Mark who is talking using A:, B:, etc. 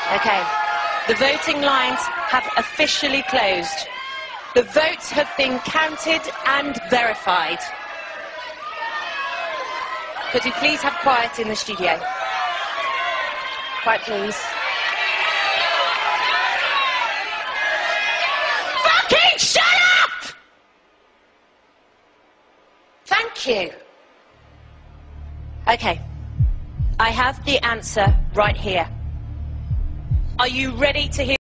A: Okay. The voting lines have officially closed. The votes have been counted and verified. Could you please have quiet in the studio? Quiet, please. Fucking shut up! Thank you. Okay. I have the answer right here. Are you ready to hear?